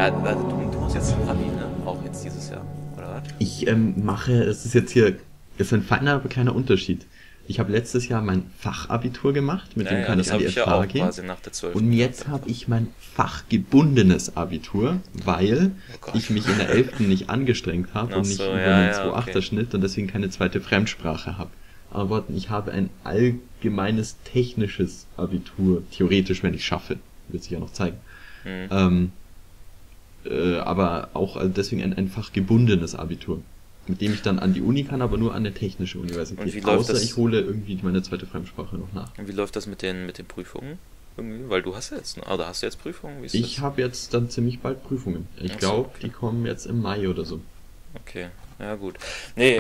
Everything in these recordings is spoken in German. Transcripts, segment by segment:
Du machst jetzt ein Abi, ne? Auch jetzt dieses Jahr, oder was? Ich mache, es ist jetzt hier, es ist ein feiner, aber kleiner Unterschied. Ich habe letztes Jahr mein Fachabitur gemacht, mit dem Naja, kann das ich an habe die ich ja FH auch gehen. quasi nach der 12. Und jetzt habe ich mein fachgebundenes Abitur, weil Oh Gott. ich mich in der 11. nicht angestrengt habe Ach und nicht so, über ja, einen ja, 2,8er okay. Schnitt und deswegen keine zweite Fremdsprache habe. Aber ich habe ein allgemeines technisches Abitur, theoretisch, wenn ich schaffe. Wird sich ja noch zeigen. Hm. Ähm, aber auch deswegen ein fachgebundenes Abitur, mit dem ich dann an die Uni kann, aber nur an eine technische Und wie Universität. läuft Außer das? ich hole irgendwie meine zweite Fremdsprache noch nach. Und wie läuft das mit den Prüfungen? Irgendwie? Weil du hast ja jetzt, oder hast du jetzt Prüfungen? Wie ist Ich das? habe jetzt dann ziemlich bald Prüfungen. Ich Ach so, glaube, okay. die kommen jetzt im Mai oder so. Okay, ja gut. Nee,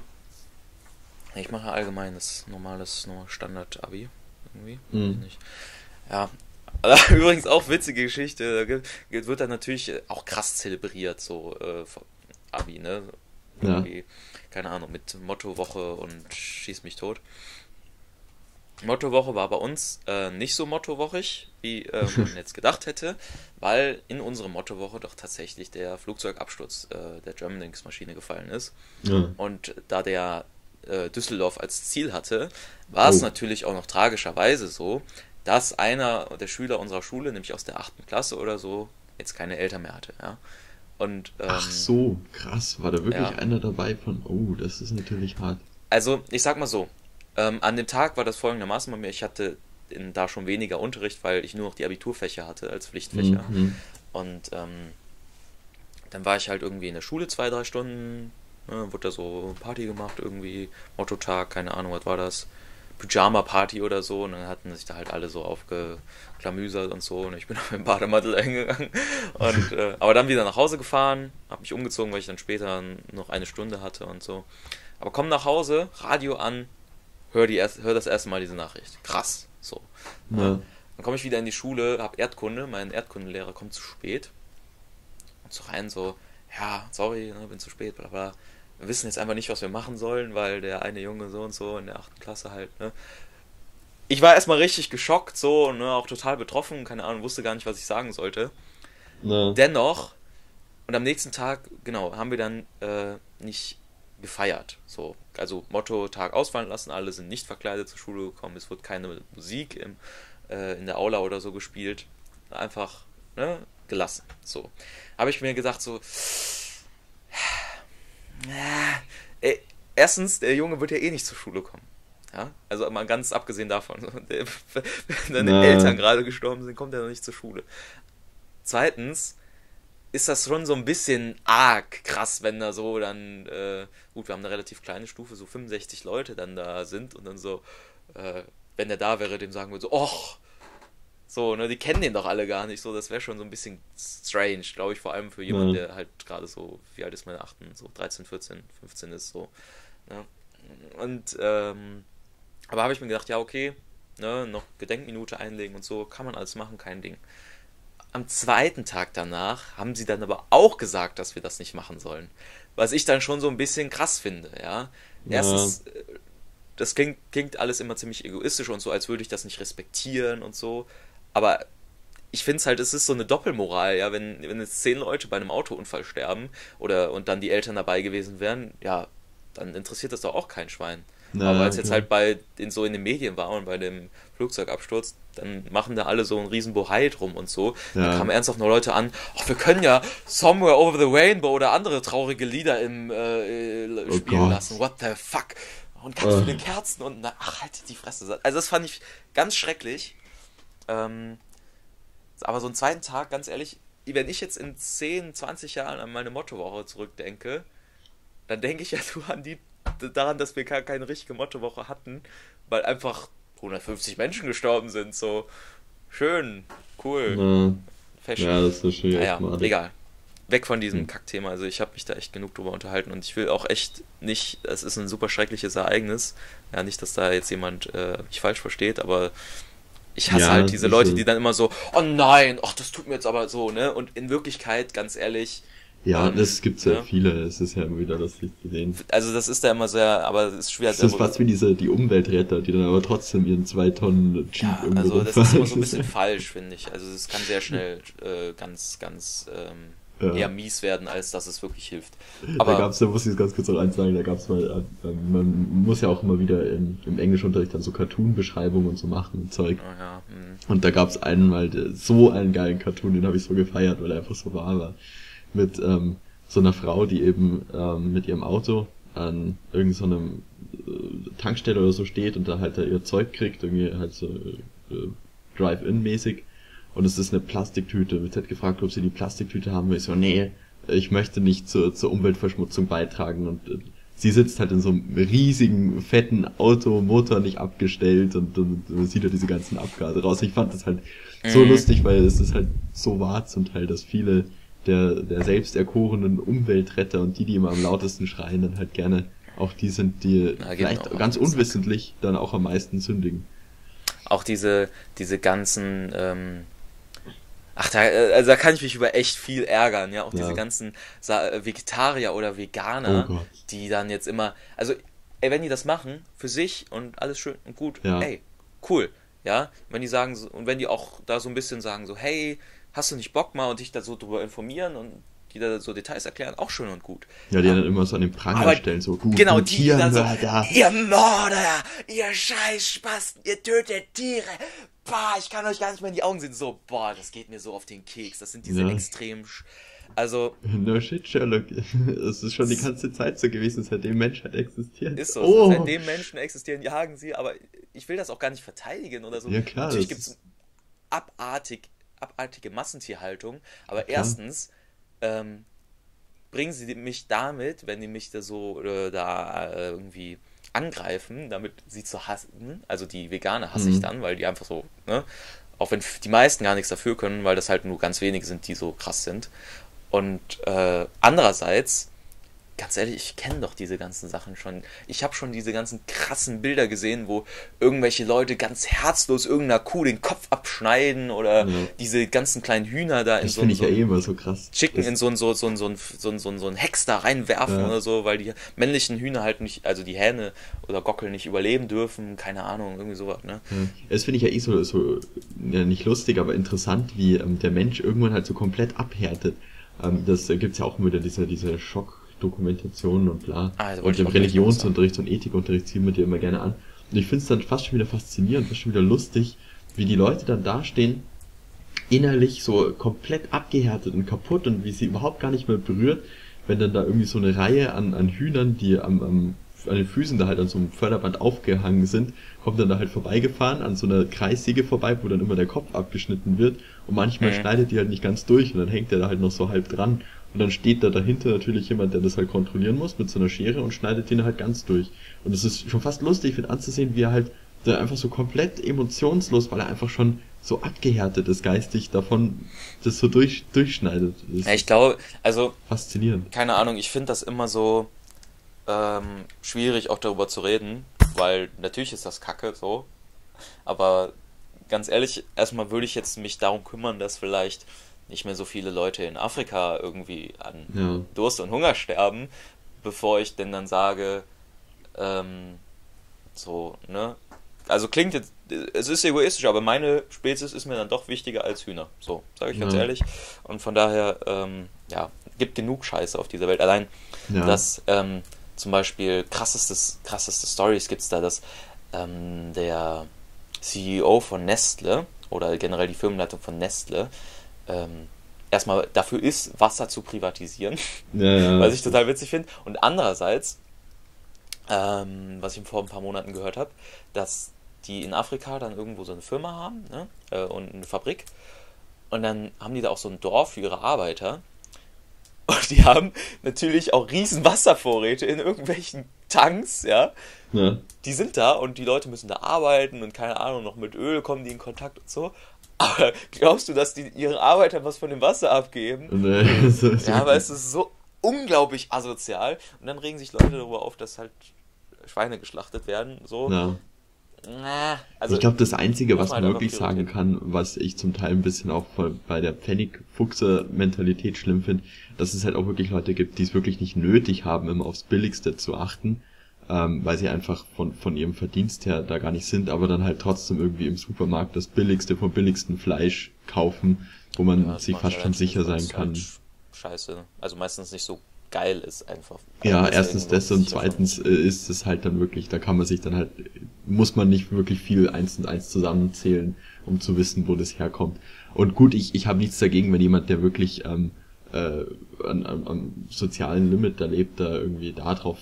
ich mache allgemeines, normales Standard-Abi. Irgendwie, weiß ich Mhm. nicht. Ja, übrigens auch witzige Geschichte. Wird dann natürlich auch krass zelebriert, so Abi, ne? Ja. Irgendwie, keine Ahnung, mit Mottowoche und schieß mich tot. Mottowoche war bei uns nicht so mottowochig, wie man jetzt gedacht hätte, weil in unsere Mottowoche doch tatsächlich der Flugzeugabsturz der Germanwings-Maschine gefallen ist. Ja. Und da der Düsseldorf als Ziel hatte, war es Oh. natürlich auch noch tragischerweise so, dass einer der Schüler unserer Schule, nämlich aus der 8. Klasse oder so, jetzt keine Eltern mehr hatte. Ja? Und Ach so, krass. War da wirklich ja, einer dabei von, oh, das ist natürlich hart. also ich sag mal so, an dem Tag war das folgendermaßen bei mir, ich hatte da schon weniger Unterricht, weil ich nur noch die Abiturfächer hatte als Pflichtfächer. Mhm. Und dann war ich halt irgendwie in der Schule 2, 3 Stunden, wurde da so Party gemacht, irgendwie, Mottotag, keine Ahnung, was war das, Pyjama-Party oder so, und dann hatten sich da halt alle so aufgeklamüsert und so, und ich bin auf dem Bademantel eingegangen, und, aber dann wieder nach Hause gefahren, hab mich umgezogen, weil ich dann später noch eine Stunde hatte und so. Aber komm nach Hause, Radio an, hör das erste Mal diese Nachricht. Krass, so. Ne? Ja. Dann komme ich wieder in die Schule, hab Erdkunde, mein Erdkundenlehrer kommt zu spät. Und so rein so, ja, sorry, ne, bin zu spät, bla bla. Wir wissen jetzt einfach nicht, was wir machen sollen, weil der eine Junge so und so in der 8. Klasse halt, ne. Ich war erstmal richtig geschockt, so, ne, auch total betroffen, keine Ahnung, wusste gar nicht, was ich sagen sollte. Na, Dennoch, und am nächsten Tag, genau, haben wir dann nicht gefeiert. So, also Motto, Tag ausfallen lassen, alle sind nicht verkleidet zur Schule gekommen, es wird keine Musik in der Aula oder so gespielt. Einfach, ne, gelassen. So. Habe ich mir gedacht, so, ey, erstens, der Junge wird ja eh nicht zur Schule kommen. Ja, also mal ganz abgesehen davon, wenn dann die na, Eltern gerade gestorben sind, kommt er noch nicht zur Schule. Zweitens ist das schon so ein bisschen arg krass, wenn da so dann, gut, wir haben eine relativ kleine Stufe, so 65 Leute dann da sind und dann so, wenn der da wäre, dem sagen wir so, och, so, ne, die kennen den doch alle gar nicht, so, das wäre schon so ein bisschen strange, glaube ich, vor allem für jemanden, na. der halt gerade so, wie alt ist meine Achten, so 13, 14, 15 ist, so, ne, und, aber habe ich mir gedacht, ja, okay, ne, noch Gedenkminute einlegen und so, kann man alles machen, kein Ding. Am zweiten Tag danach haben sie dann aber auch gesagt, dass wir das nicht machen sollen. Was ich dann schon so ein bisschen krass finde, ja. Ja, Erstens, das klingt alles immer ziemlich egoistisch und so, als würde ich das nicht respektieren und so. Aber ich finde es halt, es ist so eine Doppelmoral, ja, wenn jetzt 10 Leute bei einem Autounfall sterben und dann die Eltern dabei gewesen wären, ja, dann interessiert das doch auch kein Schwein. Aber weil na, es jetzt klar. halt so in den Medien war und bei dem Flugzeugabsturz, dann machen da alle so einen riesen Bohai drum und so. Dann Ja. kamen ernsthaft noch Leute an, ach, wir können ja Somewhere Over the Rainbow oder andere traurige Lieder Oh spielen Gott. lassen. What the fuck? Und ganz Äh, viele Kerzen und ach, halt die Fresse. Also das fand ich ganz schrecklich. Ähm, aber so einen zweiten Tag, ganz ehrlich, wenn ich jetzt in 10, 20 Jahren an meine Mottowoche zurückdenke, dann denke ich ja nur daran, dass wir gar keine richtige Mottowoche hatten, weil einfach 150 Menschen gestorben sind. So schön, cool, na, fashion. ja, das ist natürlich echt Naja, madig. egal. Weg von Hm. diesem Kackthema. Also ich habe mich da echt genug drüber unterhalten und ich will auch echt nicht, es ist ein super schreckliches Ereignis. Ja, nicht, dass da jetzt jemand mich falsch versteht, aber ich hasse Ja, halt diese Leute, sicher. die dann immer so, oh nein, ach, das tut mir jetzt aber so, ne? Und in Wirklichkeit, ganz ehrlich, Ja, das gibt's ja Ne? viele. Es ist ja immer wieder lustig zu sehen. Also das ist da immer sehr, aber es ist schwer. Es ist fast wie die Umweltretter, die dann aber trotzdem ihren 2 Tonnen Jeep Ja, irgendwo also das ist immer rumfahren. so ein bisschen falsch, finde ich. Also es kann sehr schnell ganz Ja. eher mies werden, als dass es wirklich hilft. Da Aber, muss ich es ganz kurz noch eins sagen, da gab's mal, man muss ja auch immer wieder im Englischunterricht dann so Cartoon-Beschreibungen und so machen und Zeug. naja, Und da gab's einen mal, so einen geilen Cartoon, den habe ich so gefeiert, weil er einfach so wahr war. Mit so einer Frau, die eben mit ihrem Auto an irgendeinem so einem, Tankstelle oder so steht und da halt da ihr Zeug kriegt, irgendwie halt so Drive-In-mäßig. Und es ist eine Plastiktüte. Wird halt gefragt, ob sie die Plastiktüte haben will. Ich so, nee, ich möchte nicht zur Umweltverschmutzung beitragen. Und sie sitzt halt in so einem riesigen, fetten Auto, Motor nicht abgestellt und man sieht halt diese ganzen Abgase raus. Ich fand das halt so lustig, weil es ist halt so wahr zum Teil, dass viele der selbst erkorenen Umweltretter und die immer am lautesten schreien, dann halt gerne auch die sind, die na, geht mir vielleicht auch auf ganz den Sack. unwissentlich dann auch am meisten sündigen. Auch diese ganzen, also da kann ich mich über echt viel ärgern, ja. Auch diese Ja. ganzen Vegetarier oder Oh Veganer, Gott. die dann jetzt immer, also, ey, wenn die das machen, für sich und alles schön und gut, Ja. ey, cool, ja. Wenn die sagen, und wenn die auch da so ein bisschen sagen, so, hey, hast du nicht Bock mal und dich da so drüber informieren und die da so Details erklären, auch schön und gut. Ja, die dann immer so an den Pranger Aber stellen, so gut, genau, du die dann so, Tiermörder. ihr Mörder, ihr Scheißspasten, ihr tötet Tiere. Boah, ich kann euch gar nicht mehr in die Augen sehen. So, boah, das geht mir so auf den Keks. Das sind diese Ja. extrem, also, No shit, Sherlock. Es ist schon die ganze Zeit so gewesen, seitdem Menschheit existiert. ist so. Oh, Seitdem Menschen existieren, jagen sie, aber ich will das auch gar nicht verteidigen oder so. ja klar. Natürlich das gibt es ist- abartige Massentierhaltung, aber Klar. erstens, bringen sie mich damit, wenn die mich da so irgendwie angreifen, damit sie zu hassen, also die Veganer hasse ich dann, weil die einfach so, ne, auch wenn die meisten gar nichts dafür können, weil das halt nur ganz wenige sind, die so krass sind. Und andererseits, ganz ehrlich, ich kenne doch diese ganzen Sachen schon. Ich habe schon diese ganzen krassen Bilder gesehen, wo irgendwelche Leute ganz herzlos irgendeiner Kuh den Kopf abschneiden oder Ja. diese ganzen kleinen Hühner da in Das so finde ein ich ja eh immer so krass. Chicken Das- in so ein Hex da reinwerfen Ja. oder so, weil die männlichen Hühner halt nicht, also die Hähne oder Gockel nicht überleben dürfen, keine Ahnung, irgendwie sowas, ne? Ja. Das finde ich ja eh so ja, nicht lustig, aber interessant, wie der Mensch irgendwann halt so komplett abhärtet. Das gibt's ja auch immer wieder diese Schockdokumentationen und bla. Ah, da wollte Und ich im auch gleich noch Religionsunterricht und Ethikunterricht ziehen wir die immer gerne an. Und ich finde es dann fast schon wieder faszinierend, fast schon wieder lustig, wie die Leute dann dastehen, innerlich so komplett abgehärtet und kaputt und wie sie überhaupt gar nicht mehr berührt, wenn dann da irgendwie so eine Reihe an Hühnern, die an den Füßen da halt an so einem Förderband aufgehangen sind, kommt dann da halt vorbeigefahren, an so einer Kreissäge vorbei, wo dann immer der Kopf abgeschnitten wird und manchmal schneidet die halt nicht ganz durch und dann hängt der da halt noch so halb dran und dann steht da dahinter natürlich jemand, der das halt kontrollieren muss mit so einer Schere und schneidet den halt ganz durch. Und es ist schon fast lustig mit anzusehen, wie er halt da einfach so komplett emotionslos, weil er einfach schon so abgehärtet ist geistig davon, das so durchschneidet. Das ist Ja, ich glaube, also, faszinierend. keine Ahnung, ich finde das immer so schwierig auch darüber zu reden, weil natürlich ist das Kacke so, aber ganz ehrlich, erstmal würde ich jetzt mich darum kümmern, dass vielleicht nicht mehr so viele Leute in Afrika irgendwie an Ja. Durst und Hunger sterben, bevor ich denn dann sage, so, ne? Also klingt jetzt, es ist egoistisch, aber meine Spezies ist mir dann doch wichtiger als Hühner. So, sage ich ganz Ja. ehrlich. Und von daher, ja, gibt genug Scheiße auf dieser Welt. Allein, Ja. dass zum Beispiel krasseste Stories gibt's da, dass der CEO von Nestle oder generell die Firmenleitung von Nestle erstmal dafür ist, Wasser zu privatisieren, Ja. was ich total witzig finde. Und andererseits, was ich vor ein paar Monaten gehört habe, dass die in Afrika dann irgendwo so eine Firma haben, ne? Und eine Fabrik. Und dann haben die da auch so ein Dorf für ihre Arbeiter. Und die haben natürlich auch riesen Wasservorräte in irgendwelchen Tanks, ja. Ja. Die sind da und die Leute müssen da arbeiten und keine Ahnung, noch mit Öl kommen die in Kontakt und so. Aber glaubst du, dass die ihren Arbeitern was von dem Wasser abgeben? Und, so, Ja, aber es ist so unglaublich asozial. Und dann regen sich Leute darüber auf, dass halt Schweine geschlachtet werden. So. Ja. Also Ich glaube, das Einzige, muss was man man halt einfach wirklich sagen priorisieren. kann, was ich zum Teil ein bisschen auch bei der Pfennigfuchser-Mentalität schlimm finde, dass es halt auch wirklich Leute gibt, die es wirklich nicht nötig haben, immer aufs Billigste zu achten, weil sie einfach von ihrem Verdienst her da gar nicht sind, aber dann halt trotzdem irgendwie im Supermarkt das Billigste vom billigsten Fleisch kaufen, wo Ja, man das sich mache ich fast allein schon schon, sicher weil sein es halt kann. scheiße, also meistens nicht so geil ist einfach. Allein Ja, deswegen erstens lohnt das es und sich ja schon zweitens nicht. ist es halt dann wirklich, da kann man sich dann halt, muss man nicht wirklich viel eins und eins zusammenzählen, um zu wissen, wo das herkommt. Und gut, ich habe nichts dagegen, wenn jemand, der wirklich äh, am sozialen Limit da lebt, da irgendwie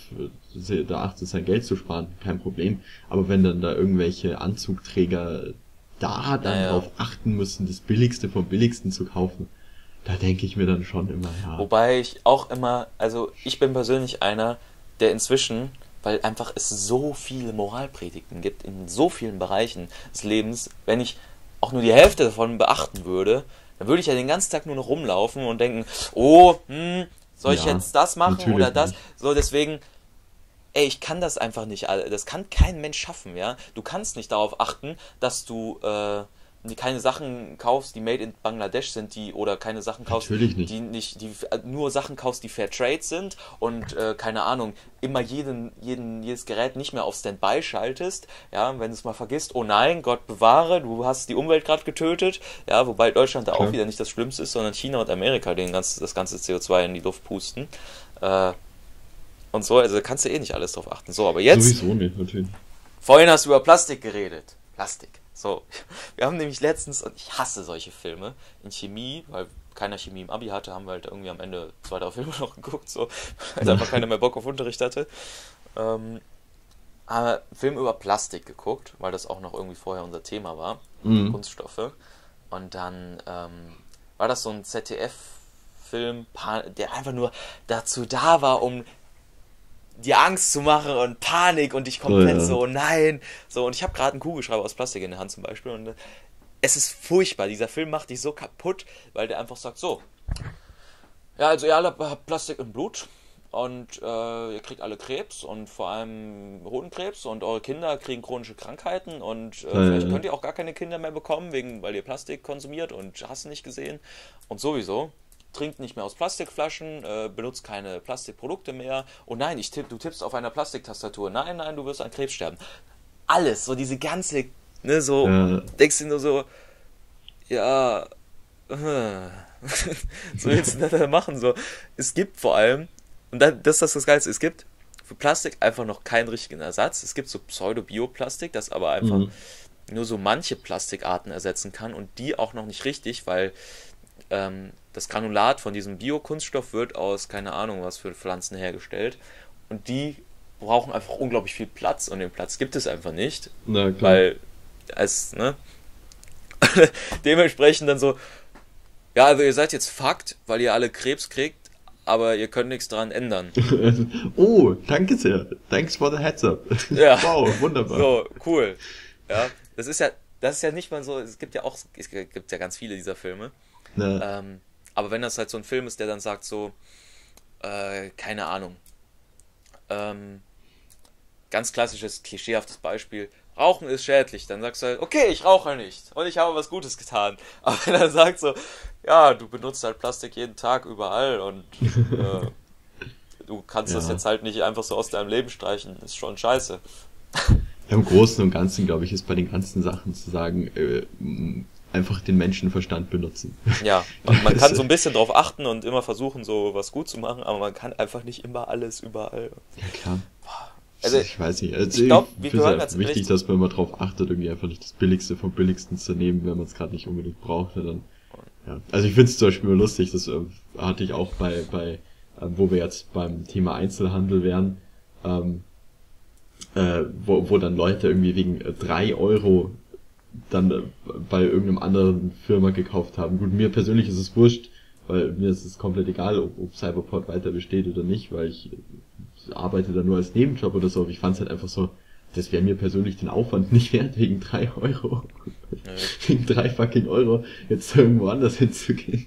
da achtet, sein Geld zu sparen, kein Problem. Aber wenn dann da irgendwelche Anzugträger da dann Naja. drauf achten müssen, das Billigste vom Billigsten zu kaufen, da denke ich mir dann schon immer, ja, Wobei ich auch immer, also ich bin persönlich einer, der inzwischen, weil einfach es so viele Moralpredigten gibt in so vielen Bereichen des Lebens, wenn ich auch nur die Hälfte davon beachten würde, dann würde ich ja den ganzen Tag nur noch rumlaufen und denken, oh, soll ich ja, jetzt das machen oder natürlich das? nicht. So, deswegen, ey, ich kann das einfach nicht, das kann kein Mensch schaffen, ja. Du kannst nicht darauf achten, dass du keine Sachen kaufst, die made in Bangladesch sind, die oder keine Sachen kaufst, Natürlich nicht. die nicht, die nur Sachen kaufst, die Fair Trade sind und keine Ahnung, immer jedes Gerät nicht mehr auf Standby schaltest, ja, wenn du es mal vergisst, oh nein, Gott bewahre, du hast die Umwelt gerade getötet, ja, wobei Deutschland da auch Klar. wieder nicht das Schlimmste ist, sondern China und Amerika das ganze CO2 in die Luft pusten. Äh, und so, also da kannst du eh nicht alles drauf achten. So, aber jetzt, Sowieso nicht, natürlich. vorhin hast du über Plastik geredet. Plastik. So, wir haben nämlich letztens, und ich hasse solche Filme, in Chemie, weil keiner Chemie im Abi hatte, haben wir halt irgendwie am Ende 2, 3 Filme noch geguckt, so, weil Ja. einfach keiner mehr Bock auf Unterricht hatte. Ähm, haben einen Film über Plastik geguckt, weil das auch noch irgendwie vorher unser Thema war, Mhm. Kunststoffe. Und dann war das so ein ZDF-Film, der einfach nur dazu da war, um dir Angst zu machen und Panik und dich Oh komplett ja. so, nein. So, und ich habe gerade einen Kugelschreiber aus Plastik in der Hand zum Beispiel und es ist furchtbar. Dieser Film macht dich so kaputt, weil der einfach sagt, so, ja, also ihr alle habt Plastik im Blut und ihr kriegt alle Krebs und vor allem Hodenkrebs und eure Kinder kriegen chronische Krankheiten und vielleicht Äh, könnt ihr auch gar keine Kinder mehr bekommen, weil ihr Plastik konsumiert und hast nicht gesehen und sowieso. Trinkt nicht mehr aus Plastikflaschen, benutzt keine Plastikprodukte mehr. Oh nein, du tippst auf einer Plastiktastatur. Nein, nein, du wirst an Krebs sterben. Alles, so diese ganze, ne, so, äh, denkst du nur so, ja, so willst du das denn machen? So, es gibt vor allem, und das ist das Geilste, es gibt für Plastik einfach noch keinen richtigen Ersatz. Es gibt so Pseudo-Bioplastik, das aber einfach mhm. nur so manche Plastikarten ersetzen kann und die auch noch nicht richtig, weil das Granulat von diesem Biokunststoff wird aus, keine Ahnung, was für Pflanzen hergestellt. Und die brauchen einfach unglaublich viel Platz und den Platz gibt es einfach nicht, Na klar. weil ne, dementsprechend dann so, ja, also ihr seid jetzt Fakt, weil ihr alle Krebs kriegt, aber ihr könnt nichts dran ändern. Oh, danke sehr. Thanks for the heads up. Ja, Wow, wunderbar. so, cool. Ja, das ist ja nicht mal so, es gibt ja ganz viele dieser Filme. Na, Aber wenn das halt so ein Film ist, der dann sagt so, keine Ahnung, ähm, ganz klassisches, klischeehaftes Beispiel, Rauchen ist schädlich, dann sagst du halt, okay, ich rauche nicht und ich habe was Gutes getan. Aber wenn er sagt so, ja, du benutzt halt Plastik jeden Tag überall und äh, du kannst das ja. jetzt halt nicht einfach so aus deinem Leben streichen, ist schon scheiße. Im Großen und Ganzen, glaube ich, ist bei den ganzen Sachen zu sagen, einfach den Menschenverstand benutzen. Ja, man Das, kann so ein bisschen drauf achten und immer versuchen, so was gut zu machen, aber man kann einfach nicht immer alles überall. ja klar. Also, Ich weiß nicht. Also ich ich glaube, wir finde es gehören einfach ganz wichtig, ehrlich. dass man immer drauf achtet, irgendwie einfach nicht das Billigste vom Billigsten zu nehmen, wenn man es gerade nicht unbedingt braucht. Ja, dann, ja. Also ich finde es zum Beispiel immer lustig, das hatte ich auch wo wir jetzt beim Thema Einzelhandel wären, ähm, wo dann Leute irgendwie wegen 3 € dann bei irgendeinem anderen Firma gekauft haben. Gut, mir persönlich ist es wurscht, weil mir ist es komplett egal, ob Cyberport weiter besteht oder nicht, weil ich arbeite da nur als Nebenjob oder so, aber ich fand es halt einfach so, das wäre mir persönlich den Aufwand nicht wert, wegen 3 €, Nö. wegen 3 fucking € jetzt irgendwo anders hinzugehen.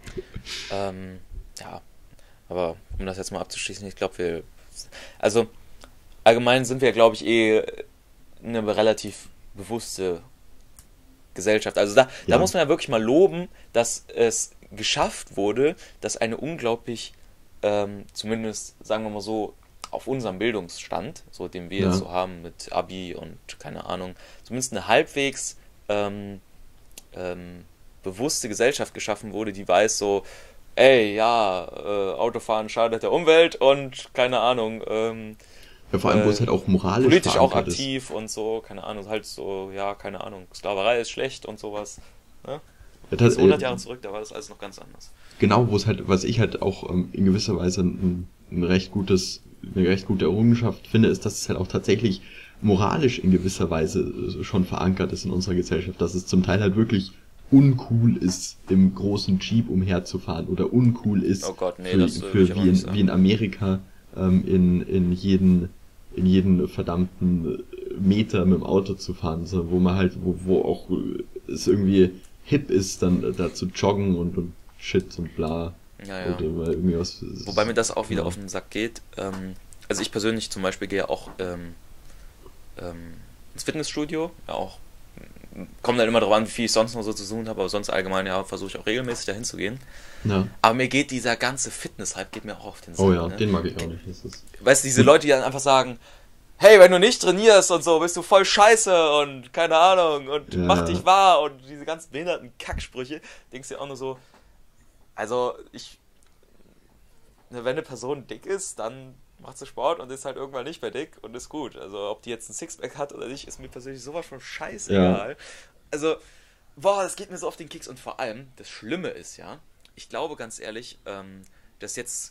Ja, aber um das jetzt mal abzuschließen, ich glaube, also allgemein sind wir, glaube ich, eine relativ bewusste Gesellschaft. Also da muss man ja wirklich mal loben, dass es geschafft wurde, dass eine unglaublich, zumindest sagen wir mal so, auf unserem Bildungsstand, so den wir jetzt so haben mit Abi und keine Ahnung, zumindest eine halbwegs bewusste Gesellschaft geschaffen wurde, die weiß so, ey, ja, Autofahren schadet der Umwelt und keine Ahnung, Ja, vor allem, wo es halt auch moralisch politisch auch verankert aktiv und so, keine Ahnung, halt so, ja, keine Ahnung, Sklaverei ist schlecht und sowas. Ne? ist. Das ist 100 Jahre zurück, da war das alles noch ganz anders. Genau, wo es halt, was ich halt auch in gewisser Weise eine recht gute Errungenschaft finde, ist, dass es halt auch tatsächlich moralisch in gewisser Weise schon verankert ist in unserer Gesellschaft, dass es zum Teil halt wirklich uncool ist, im großen Jeep umherzufahren oder uncool ist, Oh Gott, nee, für, das will ich auch nicht sagen. wie in Amerika in jeden verdammten Meter mit dem Auto zu fahren, so, wo man halt, wo auch es irgendwie hip ist, dann da zu joggen und Shit und bla. Ja, ja. Oder mal irgendwie was. Wobei mir das auch wieder ja. auf den Sack geht. Also ich persönlich zum Beispiel gehe auch ins Fitnessstudio, ja auch. Kommt dann immer darauf an, wie viel ich sonst noch so zu tun habe, aber sonst allgemein, ja, versuche ich auch regelmäßig dahin zu gehen. Ja. Aber mir geht dieser ganze Fitness-Hype, geht mir auch auf den Sack. Oh ja, ne? den mag ich auch nicht. Das ist Weißt du, diese Leute, die dann einfach sagen, hey, wenn du nicht trainierst und so, bist du voll scheiße und keine Ahnung und Ja. mach dich wahr und diese ganzen behinderten Kacksprüche, denkst du dir auch nur so, also wenn eine Person dick ist, dann macht sie Sport und ist halt irgendwann nicht mehr dick und ist gut. Also ob die jetzt ein Sixpack hat oder nicht, ist mir persönlich sowas von scheißegal. Ja. Also, boah, das geht mir so auf den Keks und vor allem, das Schlimme ist ja, ich glaube ganz ehrlich, dass jetzt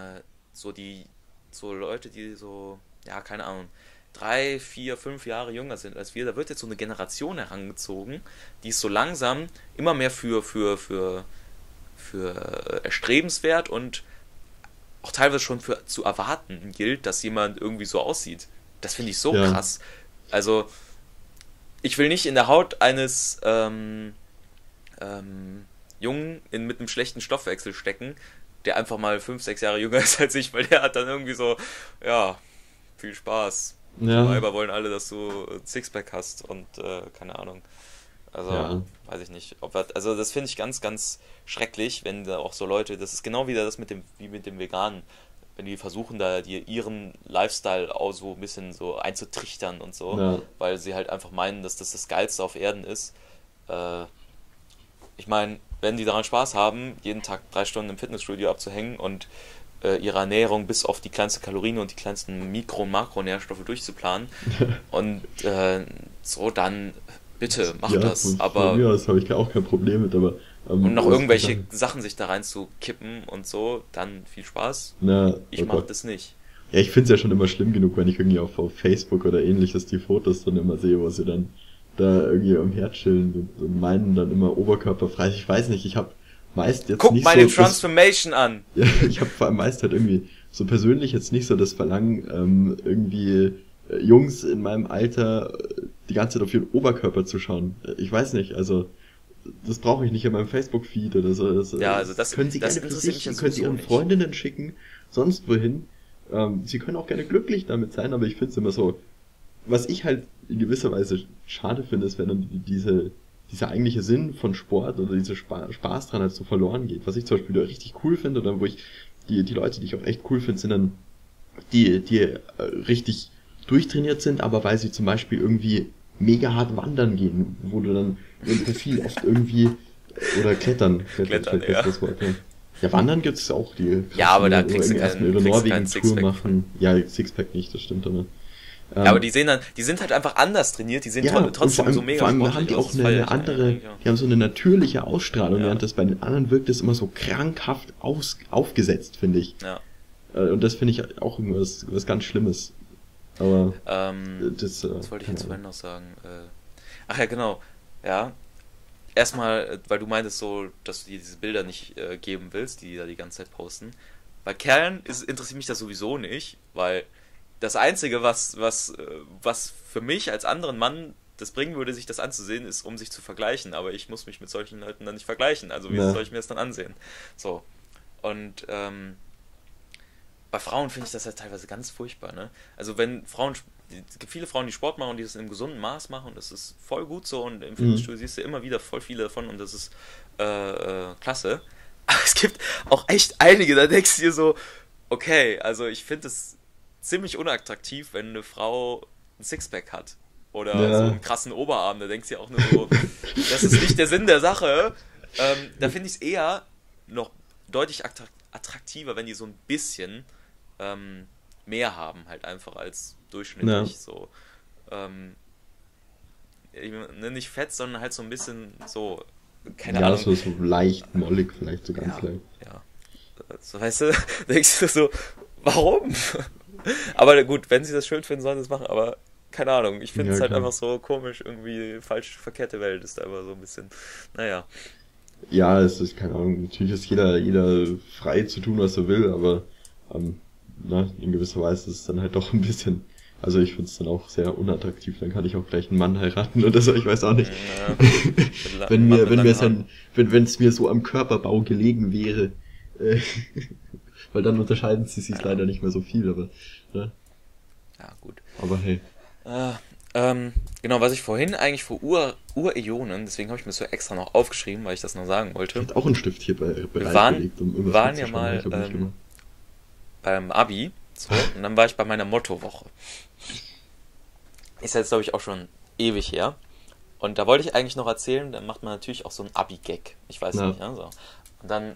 so Leute, die so, ja, keine Ahnung, 3, 4, 5 Jahre jünger sind als wir, da wird jetzt so eine Generation herangezogen, die ist so langsam immer mehr für erstrebenswert und auch teilweise schon für zu erwarten gilt, dass jemand irgendwie so aussieht. Das finde ich so krass. Also, ich will nicht in der Haut eines Jungen mit einem schlechten Stoffwechsel stecken, der einfach mal 5, 6 Jahre jünger ist als ich, weil der hat dann irgendwie so, ja, viel Spaß. Ja. Die Weiber wollen alle, dass du ein Sixpack hast und keine Ahnung. Also, weiß ich nicht. Also das finde ich ganz, ganz schrecklich, wenn da auch so Leute, das ist genau wieder das wie mit dem Veganen, wenn die versuchen, da ihren Lifestyle auch so ein bisschen so einzutrichtern und so, weil sie halt einfach meinen, dass das Geilste auf Erden ist. Ich meine, wenn die daran Spaß haben, jeden Tag 3 Stunden im Fitnessstudio abzuhängen und ihre Ernährung bis auf die kleinste Kalorien und die kleinsten Mikro- und Makronährstoffe durchzuplanen und so, dann bitte, macht das. Aber von mir aus habe ich auch kein Problem mit, aber und noch irgendwelche Sachen sich da rein zu kippen und so, dann viel Spaß. Ich mach das nicht. Ja, ich finde es ja schon immer schlimm genug, wenn ich irgendwie auf Facebook oder ähnliches die Fotos dann immer sehe, wo sie dann da irgendwie am Herd chillen und meinen dann immer oberkörperfrei. Ich weiß nicht, ich habe meist jetzt Guck nicht meine so Transformation an. Ja, ich habe vor allem meist halt irgendwie so persönlich jetzt nicht so das Verlangen, irgendwie Jungs in meinem Alter die ganze Zeit auf ihren Oberkörper zu schauen. Ich weiß nicht, also das brauche ich nicht in meinem Facebook-Feed oder so. Ja, also das können Sie das gerne für interessiert sich, mich können Sie Ihren nicht. Freundinnen schicken, sonst wohin. Sie können auch gerne glücklich damit sein, aber ich finde es immer so, was ich halt in gewisser Weise schade finde, ist, wenn dann dieser eigentliche Sinn von Sport oder dieser Spaß dran halt so verloren geht. Was ich zum Beispiel da richtig cool finde oder wo ich die Leute, die ich auch echt cool finde, sind dann die richtig durchtrainiert sind, aber weil sie zum Beispiel irgendwie mega hart wandern gehen, wo du dann im Profil oft irgendwie oder klettern ja. das Wort, ja. Ja, wandern gibt's auch die Ja, aber da oder kriegst du erstmal ihre keinen Norwegen-Tour Sixpack. machen. Ja, Sixpack nicht, das stimmt aber. Ja, aber die sind halt einfach anders trainiert, die sehen trotzdem so mega vor allem sportlich haben die aus, auch das feier eine ich andere, eigentlich, ja. die haben so eine natürliche Ausstrahlung, Ja. während das bei den anderen wirkt es immer so krankhaft aufgesetzt, finde ich. Ja. Und das finde ich auch was ganz Schlimmes. Aber was wollte ich jetzt vorhin noch sagen? Ach ja, genau. Ja. Erstmal, weil du meintest so, dass du dir diese Bilder nicht geben willst, die da die ganze Zeit posten. Bei Kerlen interessiert mich das sowieso nicht, weil das Einzige, was für mich als anderen Mann das bringen würde, sich das anzusehen, ist, um sich zu vergleichen. Aber ich muss mich mit solchen Leuten dann nicht vergleichen. Also wie soll ich mir das dann ansehen? So. Und bei Frauen finde ich das halt teilweise ganz furchtbar, ne? Also wenn Frauen es gibt viele Frauen, die Sport machen und die das im gesunden Maß machen und das ist voll gut so und im Fitnessstudio siehst du immer wieder voll viele davon und das ist klasse. Aber es gibt auch echt einige, da denkst du dir so, okay, also ich finde es ziemlich unattraktiv, wenn eine Frau ein Sixpack hat oder so Ja. einen krassen Oberarm, da denkst du ja auch nur so, das ist nicht der Sinn der Sache. Da finde ich es eher noch deutlich attraktiver, wenn die so ein bisschen mehr haben, halt einfach als Ja. durchschnittlich so. Ähm, nicht fett, sondern halt so ein bisschen so, keine Ja, Ahnung, so leicht mollig, vielleicht so ganz ja, leicht. ja. So, weißt du, denkst du so, warum? Aber gut, wenn sie das schön finden, sollen sie es machen, aber keine Ahnung, ich finde Ja, es halt klar. einfach so komisch, irgendwie falsch, verkehrte Welt ist da immer so ein bisschen, naja. Ja, es ist, keine Ahnung, natürlich ist jeder frei zu tun, was er will, aber ähm, in gewisser Weise ist es dann halt doch ein bisschen, also ich finde es dann auch sehr unattraktiv, dann kann ich auch gleich einen Mann heiraten oder so, ich weiß auch nicht. Naja, Wenn Mann mir, mit wenn mir langen es Haaren. dann, wenn es mir so am Körperbau gelegen wäre, äh, weil dann unterscheiden sie sich Ja, leider nicht mehr so viel, ne? ja, gut. Aber hey, Äh, genau, was ich vorhin eigentlich vor Uräonen, deswegen habe ich mir das so extra noch aufgeschrieben, weil ich das noch sagen ich wollte. hätte auch einen Stift hier Wir waren, bereitgelegt, um wir irgendwas waren ja mitzuschreiben, aber ich mal habe nicht gemacht. beim Abi, so, und dann war ich bei meiner Mottowoche. Ist jetzt, glaube ich, auch schon ewig her. Und da wollte ich eigentlich noch erzählen, dann macht man natürlich auch so einen Abi-Gag. Ich weiß Ja, nicht, ja, so. Und dann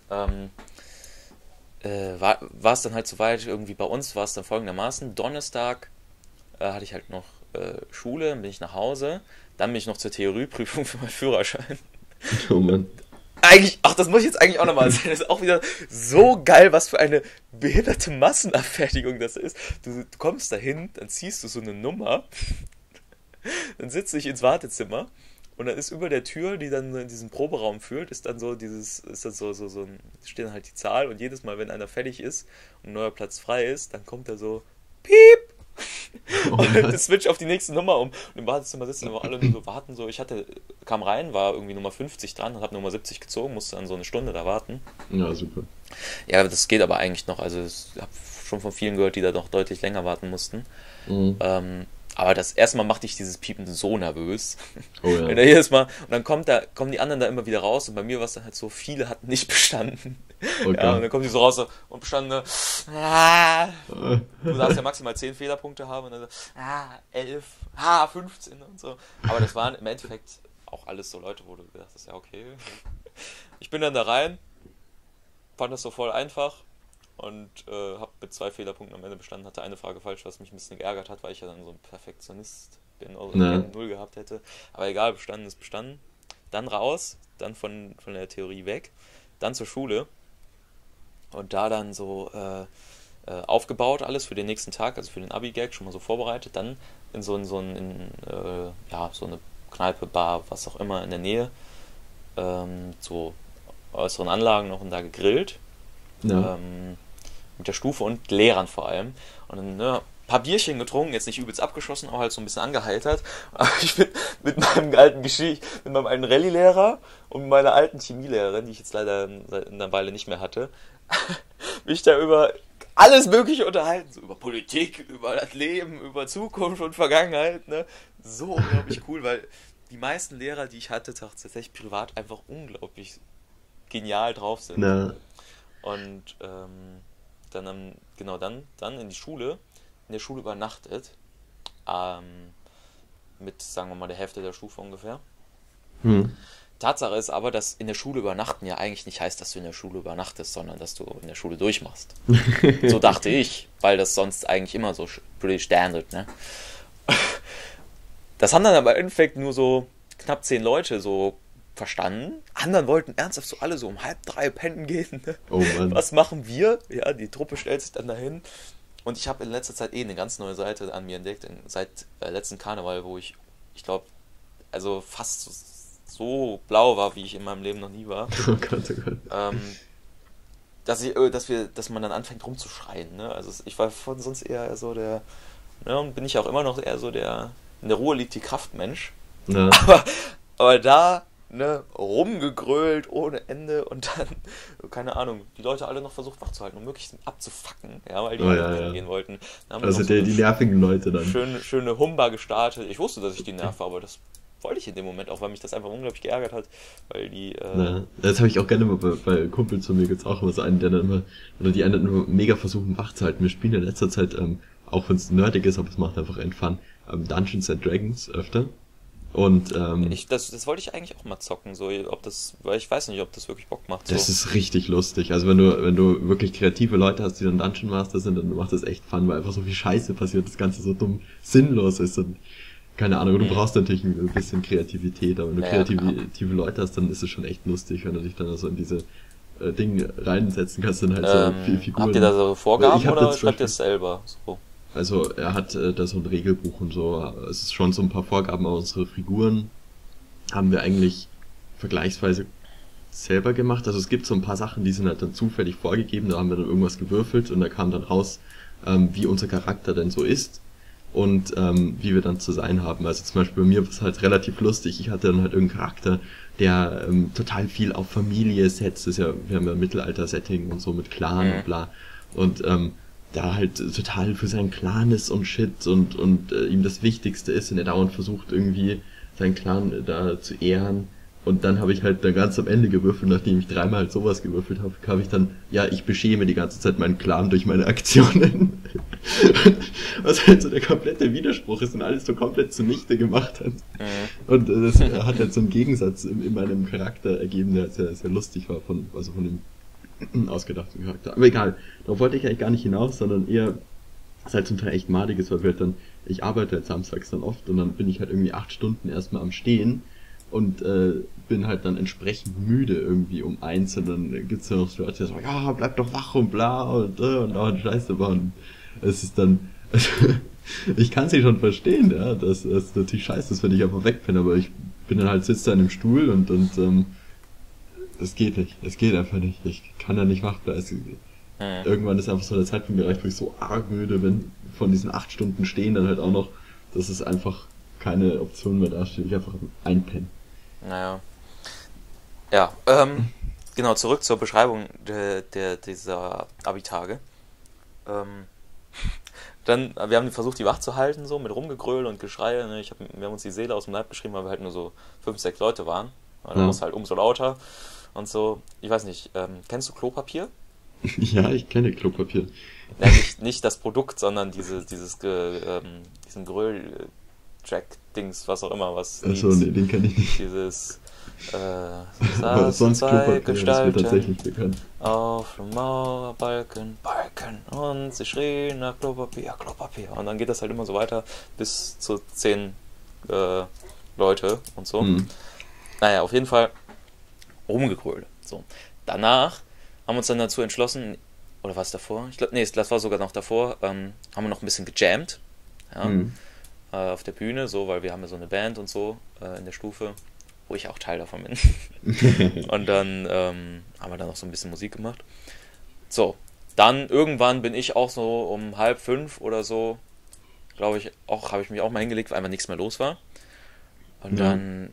war es dann halt soweit, irgendwie bei uns war es dann folgendermaßen, Donnerstag hatte ich halt noch Schule, dann bin ich nach Hause, dann bin ich noch zur Theorieprüfung für meinen Führerschein. oh Mann. Eigentlich, ach, das muss ich jetzt eigentlich auch nochmal erzählen. Das ist auch wieder so geil, was für eine behinderte Massenabfertigung das ist. Du kommst dahin, dann ziehst du so eine Nummer, dann sitzt du dich ins Wartezimmer und dann ist über der Tür, die dann in diesen Proberaum führt, ist dann so ist dann so ein, steht dann halt die Zahl und jedes Mal, wenn einer fertig ist und ein neuer Platz frei ist, dann kommt da so Piep Oh und Mann. das switcht auf die nächste Nummer um. Und im Badezimmer sitzen aber alle nur so warten. So. Kam rein, war irgendwie Nummer 50 dran und habe Nummer 70 gezogen, musste dann so eine Stunde da warten. Ja, super. Ja, das geht aber eigentlich noch. Also ich habe schon von vielen gehört, die da noch deutlich länger warten mussten. Mhm. Aber das erste Mal machte ich dieses Piepen so nervös. Oh ja. Wenn er jedes Mal, und dann kommen die anderen da immer wieder raus und bei mir war es dann halt so, viele hatten nicht bestanden. Ja, und Okay. dann kommen die so raus so, und bestanden, ah, Äh, du darfst ja maximal 10 Fehlerpunkte haben und dann so, 11, 15 und so. Aber das waren im Endeffekt auch alles so Leute, wo du gedacht hast, ja, okay. Ich bin dann da rein, fand das so voll einfach und habe mit 2 Fehlerpunkten am Ende bestanden, hatte eine Frage falsch, was mich ein bisschen geärgert hat, weil ich ja dann so ein Perfektionist bin, also Na, gerne 0 gehabt hätte. Aber egal, bestanden ist bestanden. Dann raus, dann von der Theorie weg, dann zur Schule und da dann so aufgebaut alles für den nächsten Tag, also für den Abi-Gag schon mal so vorbereitet, dann in so eine Kneipe, Bar, was auch immer in der Nähe, so äußeren Anlagen noch und da gegrillt, ja. mit der Stufe und Lehrern vor allem. Und dann ein paar Bierchen getrunken, jetzt nicht übelst abgeschossen, aber halt so ein bisschen angeheitert. Aber ich bin mit meinem mit meinem alten Rallye-Lehrer und meiner alten Chemielehrerin, die ich jetzt leider seit einer Weile nicht mehr hatte, mich da über alles Mögliche unterhalten, so über Politik, über das Leben, über Zukunft und Vergangenheit, ne? So unglaublich cool, weil die meisten Lehrer, die ich hatte, tatsächlich privat einfach unglaublich genial drauf sind. Na, Und dann in die Schule, in der Schule übernachtet, ähm, mit, sagen wir mal, der Hälfte der Stufe ungefähr. hm. Tatsache ist aber, dass in der Schule übernachten ja eigentlich nicht heißt, dass du in der Schule übernachtest, sondern dass du in der Schule durchmachst. So dachte ich, weil das sonst eigentlich immer so pretty standard, ne? Das haben dann aber im Endeffekt nur so knapp 10 Leute so verstanden. Anderen wollten ernsthaft so alle so um 2:30 pennen gehen, ne? Oh Mann. Was machen wir? Ja, die Truppe stellt sich dann dahin. Und ich habe in letzter Zeit eine ganz neue Seite an mir entdeckt, seit letzten Karneval, wo ich glaube, also fast so blau war, wie ich in meinem Leben noch nie war. Oh Gott, oh Gott. Dass man dann anfängt rumzuschreien, ne? Also ich war von sonst eher so der, ne, und bin ich auch immer noch eher so der, in der Ruhe liegt die Kraft Mensch. Na, Aber, aber da ne, rumgegrölt ohne Ende und dann, keine Ahnung, die Leute alle noch versucht wachzuhalten, um möglichst abzufacken, ja, weil die Oh halt ja, pennen ja. gehen wollten. Dann haben wir Also noch so eine die nervigen Leute dann. schöne Humba gestartet. Ich wusste, dass ich die nerve, aber das wollte ich in dem Moment auch, weil mich das einfach unglaublich geärgert hat, weil die, Ja, das habe ich auch gerne mal bei Kumpels von mir gibt's auch immer so einen, der dann immer, oder die einen dann immer mega versuchen wach zu halten. Wir spielen in letzter Zeit, auch wenn es nerdig ist, aber es macht einfach einen Fun, Dungeons and Dragons öfter. Und das wollte ich eigentlich auch mal zocken, so, ob das, weil ich weiß nicht, ob das wirklich Bock macht, so. das ist richtig lustig. Also wenn du wirklich kreative Leute hast, die dann Dungeon Master sind, dann macht das echt Fun, weil einfach so viel Scheiße passiert, das Ganze so dumm sinnlos ist und keine Ahnung, du brauchst natürlich ein bisschen Kreativität, aber wenn du Ja, klar. kreative Leute hast, dann ist es schon echt lustig, wenn du dich dann so in diese Dinge reinsetzen kannst, dann halt so viel Figuren. Habt ihr da so Vorgaben Ich hab oder jetzt zum schreibt ihr es Beispiel- selber? So. Also er hat da so ein Regelbuch und so, es ist schon so ein paar Vorgaben, aber unsere Figuren haben wir eigentlich vergleichsweise selber gemacht. Also es gibt so ein paar Sachen, die sind halt dann zufällig vorgegeben, da haben wir dann irgendwas gewürfelt und da kam dann raus, wie unser Charakter denn so ist und wie wir dann zu sein haben. Also zum Beispiel bei mir war es halt relativ lustig. Ich hatte dann halt irgendeinen Charakter, der total viel auf Familie setzt. Das ist ja, wir haben ja ein Mittelalter-Setting und so mit Clan und bla. Und da halt total für seinen Clan ist und shit und ihm das Wichtigste ist und er dauernd versucht irgendwie seinen Clan da zu ehren. Und dann habe ich halt dann ganz am Ende gewürfelt, nachdem ich dreimal halt sowas gewürfelt habe, kam ich dann, ja, ich beschäme die ganze Zeit meinen Clan durch meine Aktionen. Was halt so der komplette Widerspruch ist und alles so komplett zunichte gemacht hat. Und das hat halt so einen Gegensatz in meinem Charakter ergeben, der sehr lustig war, von dem ausgedachten Charakter. Aber egal, darauf wollte ich eigentlich gar nicht hinaus, sondern eher, was halt zum Teil echt madig ist, weil wir halt dann, ich arbeite halt samstags dann oft und dann bin ich halt irgendwie 8 Stunden erstmal am Stehen und bin halt dann entsprechend müde irgendwie um 1 und dann gibt's ja noch so Leute, die sagen, ja, bleib doch wach und bla und dauernd Scheiße machen. Es ist dann, ich kann sie schon verstehen, ja, dass es natürlich scheiße ist, wenn ich einfach weg bin, aber ich bin dann halt, sitze da in einem Stuhl und es geht nicht, es geht einfach nicht, ich kann da nicht wach bleiben. Irgendwann ist einfach so der Zeitpunkt erreicht, wo ich so arg müde bin, von diesen 8 Stunden stehen dann halt auch noch, dass es einfach keine Option mehr dasteht, ich einfach einpenne. Naja. Ja, genau, zurück zur Beschreibung dieser Abi-Tage. Dann, wir haben versucht, die wach zu halten, so, mit Rumgegröl und Geschrei, ne? Wir haben uns die Seele aus dem Leib geschrieben, weil wir halt nur so 5, 6 Leute waren. Dann war es halt umso lauter und so. Ich weiß nicht, kennst du Klopapier? Ja, ich kenne Klopapier. Ja, nicht das Produkt, sondern diesen Gröl-Track-Dings, was auch immer, was Achso, nee, den kenne ich nicht. dieses Aber sonst zwei Klopapier ist mir tatsächlich bekannt. auf dem Mauerbalken, und sie schrien nach Klopapier, Klopapier. Und dann geht das halt immer so weiter bis zu 10 Leute und so. Naja, auf jeden Fall rumgegrölt. So. Danach haben wir uns dann dazu entschlossen, oder war es davor? Ich glaube, nee, das war sogar noch davor, haben wir noch ein bisschen gejammt. Ja, auf der Bühne, so, weil wir haben ja so eine Band und so in der Stufe, wo ich auch Teil davon bin. Und dann haben wir da noch so ein bisschen Musik gemacht. So, dann irgendwann bin ich auch so um 4:30 oder so, glaube ich, auch habe ich mich auch mal hingelegt, weil einfach nichts mehr los war. Und dann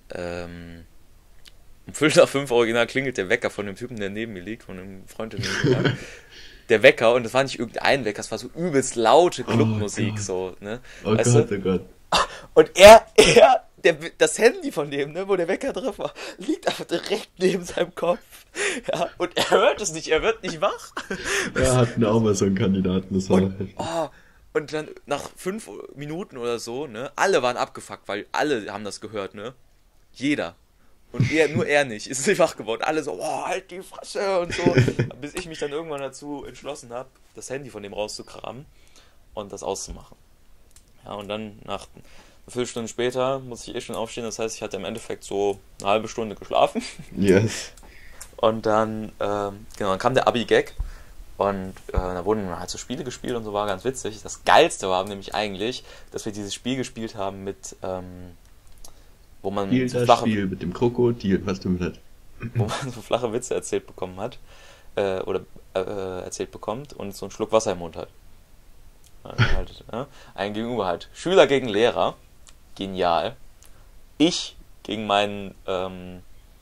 um 4:45 original klingelt der Wecker von dem Typen, der neben mir liegt, von dem Freund, der neben mir lag. Der Wecker, und das war nicht irgendein Wecker, das war so übelst laute Clubmusik, so, ne? Oh weißt Gott, du? oh Gott. Und das Handy von dem, ne, wo der Wecker drauf war, liegt einfach direkt neben seinem Kopf. Ja, und er hört es nicht, er wird nicht wach. Wir hatten auch mal so einen Kandidaten, das war Und dann nach 5 Minuten oder so, ne, alle waren abgefuckt, weil alle haben das gehört, ne? Jeder. Und nur er nicht, ist nicht wach geworden. Alle so, oh, halt die Fresse und so. Bis ich mich dann irgendwann dazu entschlossen habe, das Handy von dem rauszukramen und das auszumachen. Ja, und dann nach einer Viertelstunde später muss ich schon aufstehen. Das heißt, ich hatte im Endeffekt so eine halbe Stunde geschlafen. Yes. Und dann, dann kam der Abi-Gag. Und da wurden halt so Spiele gespielt und so, war ganz witzig. Das Geilste war nämlich eigentlich, dass wir dieses Spiel gespielt haben mit, wo man so Spiel mit dem Krokodil, was du mit hat. Wo man so flache Witze erzählt bekommen hat, erzählt bekommt und so einen Schluck Wasser im Mund hat. Halt, ein Gegenüber halt. Schüler gegen Lehrer, genial. Ich gegen meinen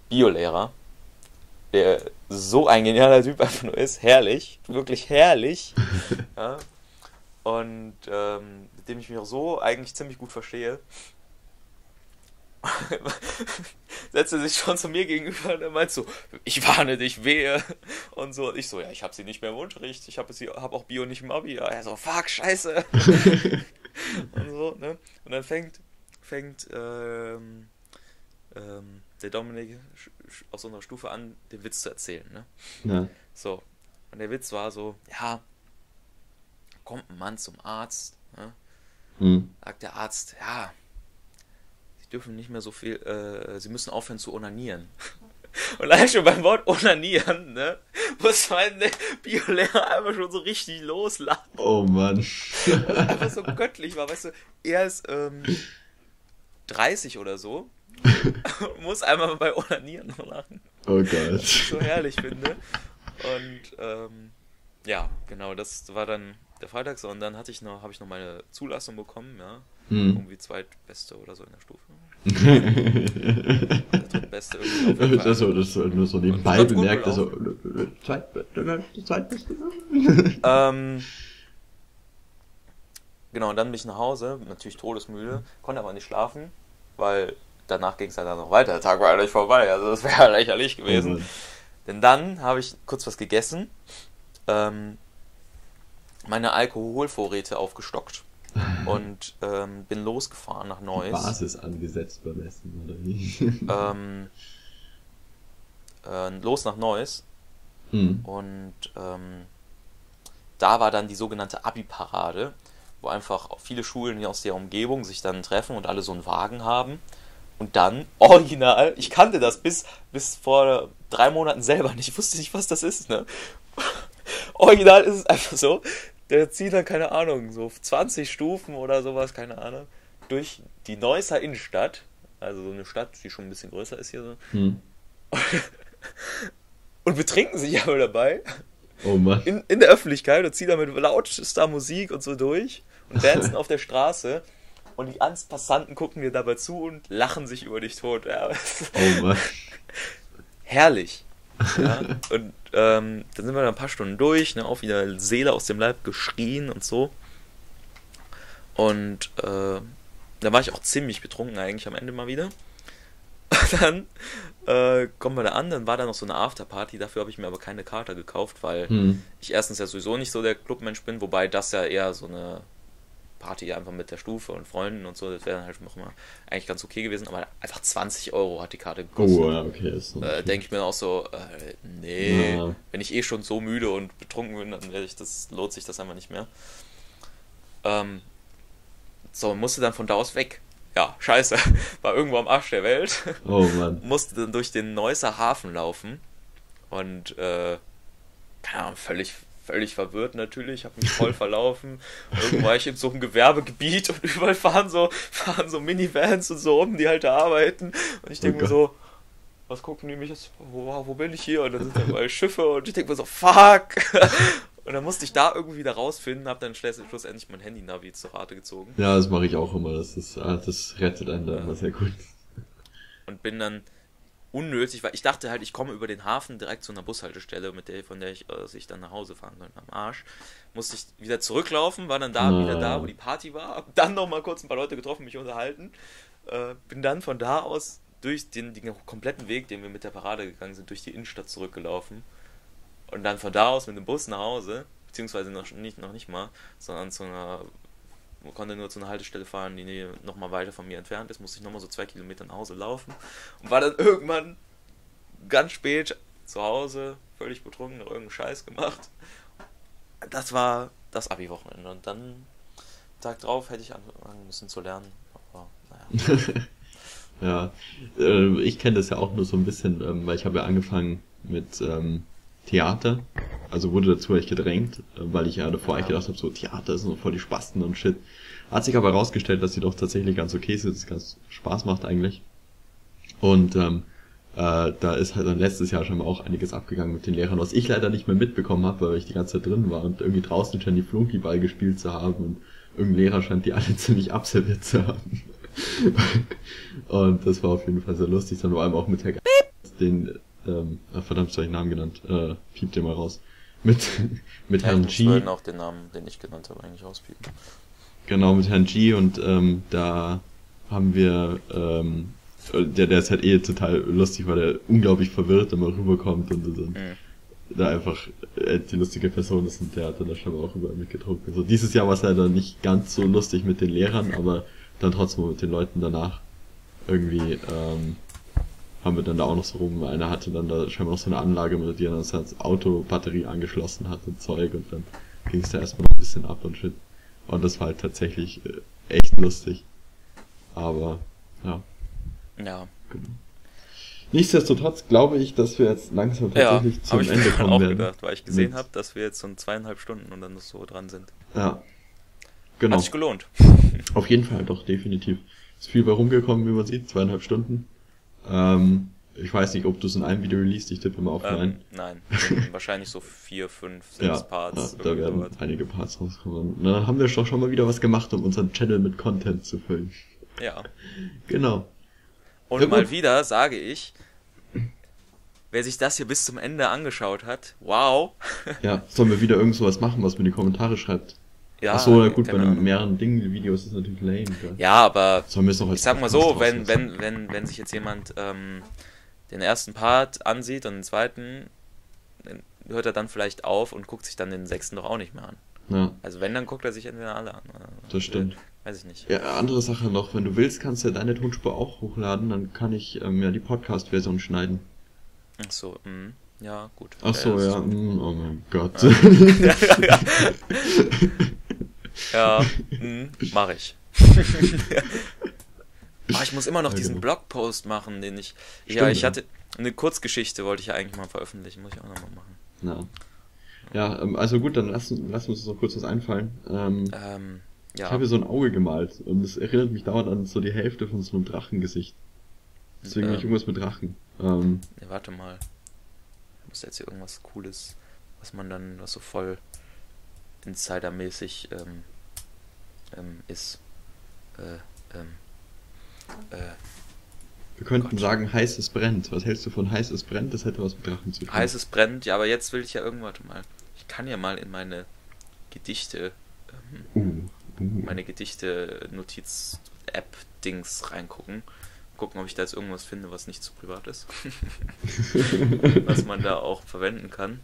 Biolehrer, der so ein genialer Typ einfach nur ist, herrlich, wirklich herrlich, ja, und mit dem ich mich auch so eigentlich ziemlich gut verstehe, setzt er sich schon zu mir gegenüber und er meint so, ich warne dich, wehe, und so, und ich so, ja, ich hab sie nicht mehr im Unterricht, ich hab auch Bio nicht im Abi, ja, er so, fuck, scheiße, und so, ne, und dann fängt der Dominik aus unserer Stufe an, den Witz zu erzählen, ne? Ja. So. Und der Witz war so, ja, kommt ein Mann zum Arzt, ne? Hm. Sagt der Arzt, ja, sie dürfen nicht mehr so viel, sie müssen aufhören zu onanieren. Und allein schon beim Wort onanieren, ne, muss mein Biolehrer einfach schon so richtig loslachen. Oh Mann. Weil er einfach so göttlich war, weißt du, er ist 30 oder so, muss einmal bei Onanieren noch lachen. Oh Was ich Gott. so herrlich finde. Und ja, genau, das war dann der Freitag so. Und dann habe ich noch meine Zulassung bekommen, ja. Hm. Irgendwie zweitbeste oder so in der Stufe. Der drittbeste irgendwie auf jeden Fall. Das ist nur so nebenbei das war gut bemerkt, also zweitbeste. Genau, und dann bin ich nach Hause, natürlich todesmüde, konnte aber nicht schlafen, weil danach ging es dann noch weiter. Der Tag war ja nicht vorbei, also das wäre lächerlich gewesen. Mann. Denn dann habe ich kurz was gegessen, meine Alkoholvorräte aufgestockt und bin losgefahren nach Neuss. Basis angesetzt beim Essen, oder wie? Los nach Neuss Hm. und da war dann die sogenannte Abi-Parade, wo einfach viele Schulen hier aus der Umgebung sich dann treffen und alle so einen Wagen haben. Und dann, original, ich kannte das bis vor 3 Monaten selber nicht, ich wusste nicht, was das ist, ne? Original ist es einfach so, der zieht dann, keine Ahnung, so 20 Stufen oder sowas, keine Ahnung, durch die Neusser Innenstadt, also so eine Stadt, die schon ein bisschen größer ist hier so, Hm. und betrinken sich aber dabei Oh Mann. in der Öffentlichkeit und ziehen da mit lautester Musik und so durch und dancen auf der Straße und die Passanten gucken dir dabei zu und lachen sich über dich tot. Ja. Oh Mann. Herrlich. Ja. Und dann sind wir dann ein paar Stunden durch, ne, auch wieder Seele aus dem Leib geschrien und so. Und da war ich auch ziemlich betrunken eigentlich am Ende mal wieder. Dann kommen wir da an, dann war da noch so eine Afterparty, dafür habe ich mir aber keine Karte gekauft, weil Hm. ich erstens ja sowieso nicht so der Clubmensch bin, wobei das ja eher so eine Party einfach mit der Stufe und Freunden und so, das wäre dann halt noch mal eigentlich ganz okay gewesen, aber einfach 20 Euro hat die Karte gekostet. Oh, ja, okay. Ist so Denke ich mir auch so, nee, Ja. wenn ich eh schon so müde und betrunken bin, dann lohnt sich das einfach nicht mehr. So, musste dann von da aus weg. Ja, scheiße, war irgendwo am Arsch der Welt. Oh Mann. Musste dann durch den Neusser Hafen laufen und keine Ahnung, völlig verwirrt natürlich, habe mich voll verlaufen. Irgendwo war ich in so einem Gewerbegebiet und überall fahren so Minivans und so rum, die halt da arbeiten. Und ich denke mir so, was gucken die mich jetzt, wo bin ich hier? Und dann sind da überall Schiffe und ich denke mir so, fuck! Und dann musste ich da irgendwie wieder rausfinden, habe dann schlussendlich mein Handy-Navi zur Rate gezogen. Ja, das mache ich auch immer. Das rettet einen da immer sehr gut. Und bin dann unnötig, weil ich dachte halt, ich komme über den Hafen direkt zu einer Bushaltestelle, von der ich dann nach Hause fahren kann. Am Arsch. Musste ich wieder zurücklaufen, war dann wieder da, wo die Party war. Hab dann nochmal kurz ein paar Leute getroffen, mich unterhalten. Bin dann von da aus durch den kompletten Weg, den wir mit der Parade gegangen sind, durch die Innenstadt zurückgelaufen. Und dann von da aus mit dem Bus nach Hause, beziehungsweise noch nicht mal, sondern man konnte nur zu einer Haltestelle fahren, die nochmal weiter von mir entfernt ist, musste ich nochmal so 2 Kilometer nach Hause laufen und war dann irgendwann ganz spät zu Hause, völlig betrunken, noch irgendeinen Scheiß gemacht. Das war das Abi-Wochenende und dann Tag drauf hätte ich anfangen müssen zu lernen, aber naja. Ja, ich kenne das ja auch nur so ein bisschen, weil ich habe ja angefangen mit Theater, also wurde dazu echt gedrängt, weil ich ja davor eigentlich gedacht habe, so Theater ist noch voll die Spasten und shit. Hat sich aber herausgestellt, dass sie doch tatsächlich ganz okay sind, dass es ganz Spaß macht eigentlich. Und da ist halt dann letztes Jahr schon mal auch einiges abgegangen mit den Lehrern, was ich leider nicht mehr mitbekommen habe, weil ich die ganze Zeit drin war und irgendwie draußen schon die Flunkyball gespielt zu haben und irgendein Lehrer scheint die alle ziemlich abserviert zu haben. Und das war auf jeden Fall sehr lustig, dann vor allem auch mit Herr den, verdammt, habe ich den Namen genannt, piept den mal raus. Mit Herrn Ich würde G. auch den Namen, den ich genannt habe, eigentlich rauspiepen. Genau, mit Herrn G. Und da haben wir, der ist halt total lustig, weil er unglaublich verwirrt immer rüberkommt und so. Da einfach die lustige Person ist und der hat dann da schon auch überall mitgedruckt. Also dieses Jahr war es leider nicht ganz so lustig mit den Lehrern, aber dann trotzdem mit den Leuten danach irgendwie haben wir dann da auch noch so rum. Einer hatte dann da scheinbar noch so eine Anlage, mit der er dann seine Autobatterie angeschlossen hat und Zeug und dann ging es da erstmal noch ein bisschen ab und shit. Und das war halt tatsächlich echt lustig. Aber ja. Ja. Genau. Nichtsdestotrotz glaube ich, dass wir jetzt langsam tatsächlich zum Ende mir kommen auch werden. gedacht, weil ich gesehen habe, dass wir jetzt so 2,5 Stunden und dann so dran sind. Ja. Genau. Hat sich gelohnt. Auf jeden Fall, doch, definitiv. Ist viel bei rumgekommen, wie man sieht, 2,5 Stunden. Ich weiß nicht, ob du es in einem Video released, ich tippe immer auf nein. Nein, wahrscheinlich so 4, 5, 6 Ja, Parts. da werden einige Parts rauskommen. Na, dann haben wir doch schon mal wieder was gemacht, um unseren Channel mit Content zu füllen. Ja. Genau. Und Ja, mal gut. wieder sage ich, wer sich das hier bis zum Ende angeschaut hat, wow. Ja, sollen wir wieder irgend sowas machen, was mir in die Kommentare schreibt? Ja, Ach so, na gut, bei keine einem Ahnung. mehreren Dingen-Video ist das natürlich lame, gell? Ja, aber Sollen wir es noch als ich sag mal Podcast so, wenn rauslassen? sich jetzt jemand den ersten Part ansieht und den zweiten, dann hört er dann vielleicht auf und guckt sich dann den 6. doch auch nicht mehr an. Ja, Also wenn, dann guckt er sich entweder alle an. Oder das stimmt. Weiß ich nicht. Ja, andere Sache noch, wenn du willst, kannst du ja deine Tonspur auch hochladen, dann kann ich ja die Podcast-Version schneiden. Ach so, ja, gut. Ach so, das ist ja, so. oh mein Gott. Ja, mache ich. Ich muss immer noch Ja, diesen genau. Blogpost machen, den ich... Ja, Stimmt, ich ja. hatte... Eine Kurzgeschichte wollte ich ja eigentlich mal veröffentlichen, muss ich auch nochmal machen. Ja, ja also gut, dann lass uns noch kurz was einfallen. Ich Ja, habe hier so ein Auge gemalt und es erinnert mich dauernd an so die Hälfte von so einem Drachengesicht. Deswegen habe ich irgendwas mit Drachen. nee, warte mal. Ich muss jetzt hier irgendwas Cooles, was so voll Insider-mäßig ist. Wir könnten Gott. sagen, heißes brennt. Was hältst du von heißes brennt? Das hätte was mit Drachen zu tun. Heißes brennt, ja, aber jetzt will ich ja warte mal. Ich kann ja mal in meine Gedichte, meine Gedichte-Notiz-App-Dings reingucken. Gucken, ob ich da jetzt irgendwas finde, was nicht zu privat ist. Was man da auch verwenden kann.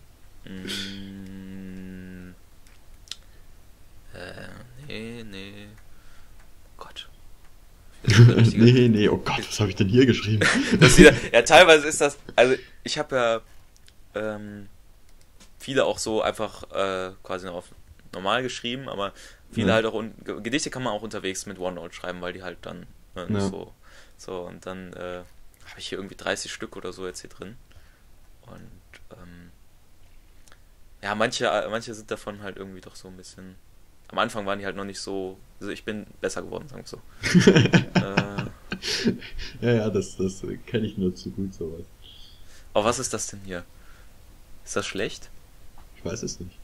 Nee. Gott. Nee, oh Gott, was habe ich denn hier geschrieben? Ja, teilweise ist das, also ich habe ja viele auch so einfach quasi auf normal geschrieben, aber viele halt auch, Gedichte kann man auch unterwegs mit OneNote schreiben, weil die halt dann nicht so, und dann habe ich hier irgendwie 30 Stück oder so jetzt hier drin. Und ja, manche sind davon halt irgendwie doch so ein bisschen, am Anfang waren die halt noch nicht so, also ich bin besser geworden, sagen wir so. Ja, das kenne ich nur zu gut, sowas. Aber was ist das denn hier? Ist das schlecht? Ich weiß es nicht.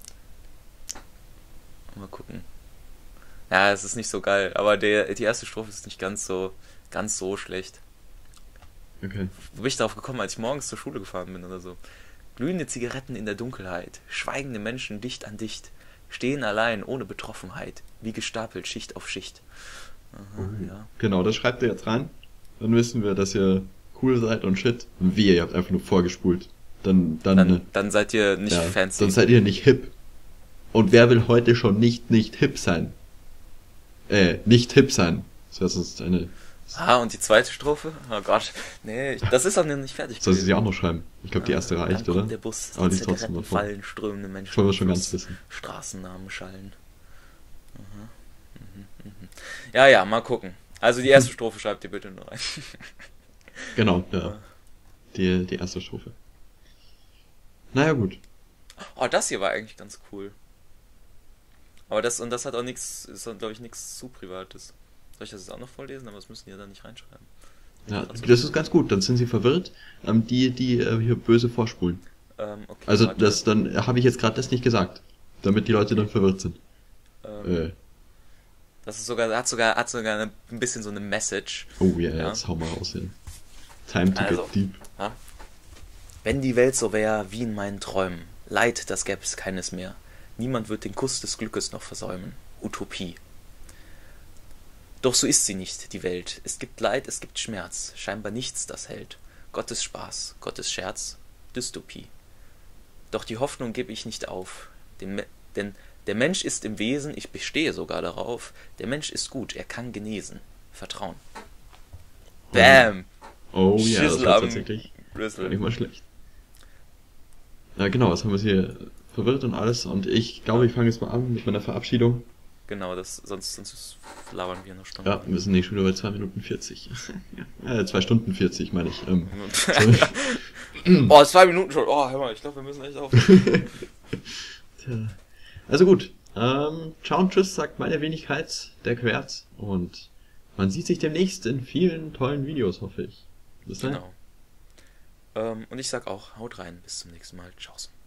Mal gucken. Ja, es ist nicht so geil, aber die erste Strophe ist nicht ganz so schlecht. Okay. Wo bin ich darauf gekommen, als ich morgens zur Schule gefahren bin oder so? Glühende Zigaretten in der Dunkelheit, schweigende Menschen dicht an dicht, stehen allein, ohne Betroffenheit, wie gestapelt Schicht auf Schicht. Aha, ja. Genau, das schreibt ihr jetzt rein. Dann wissen wir, dass ihr cool seid und shit. Und ihr habt einfach nur vorgespult. Dann seid ihr nicht fancy. Dann seid ihr nicht hip. Und wer will heute schon nicht hip sein? Nicht hip sein. Das wäre sonst eine... Und die zweite Strophe? Oh Gott, nee, das ist auch noch nicht fertig. Soll ich sie auch noch schreiben? Ich glaube, die erste reicht, dann oder? Kommt der Bus, aber die ist trotzdem noch voll. fallen, strömende Menschen. Wollen wir schon ganz wissen. Straßennamen schallen. Ja, mal gucken. Also die erste Strophe schreibt ihr bitte nur rein. Genau, ja. Die erste Strophe. Naja, gut. Oh, das hier war eigentlich ganz cool. Aber das hat auch nichts, ist glaube ich nichts zu Privates. Soll ich das jetzt auch noch vorlesen? Aber das müssen die ja dann nicht reinschreiben. Ja, das ist ganz gut, dann sind sie verwirrt, die hier böse vorspulen. Okay, Also warte. dann habe ich jetzt gerade das nicht gesagt, damit die Leute dann verwirrt sind. Das ist hat sogar ein bisschen so eine Message. Oh ja, Ja. jetzt hau mal raus hier. Time to Also, get deep. Ja? Wenn die Welt so wär wie in meinen Träumen, Leid, das gäbe es keines mehr. Niemand wird den Kuss des Glückes noch versäumen. Utopie. Doch so ist sie nicht, die Welt. Es gibt Leid, es gibt Schmerz, scheinbar nichts, das hält. Gottes Spaß, Gottes Scherz, Dystopie. Doch die Hoffnung gebe ich nicht auf, denn der Mensch ist im Wesen, ich bestehe sogar darauf, der Mensch ist gut, er kann genesen. Vertrauen. Bam! Oh ja, das Schüssel war am tatsächlich Brüssel. nicht mal schlecht. Ja, genau, was haben wir hier verwirrt und alles. Und ich glaube, ich fange jetzt mal an mit meiner Verabschiedung. Genau, sonst labern wir eine Stunde. Ja, wir sind nicht schon über 2 Minuten 40. Ja, 2 Stunden 40, meine ich. Sorry. Oh, 2 Minuten schon. Oh, hör mal, ich glaube, wir müssen echt auf. Tja. Also gut. Ciao und tschüss, sagt meine Wenigkeit, der Querz. Und man sieht sich demnächst in vielen tollen Videos, hoffe ich. Bis dann. Genau. Und ich sag auch, haut rein, bis zum nächsten Mal. Ciao.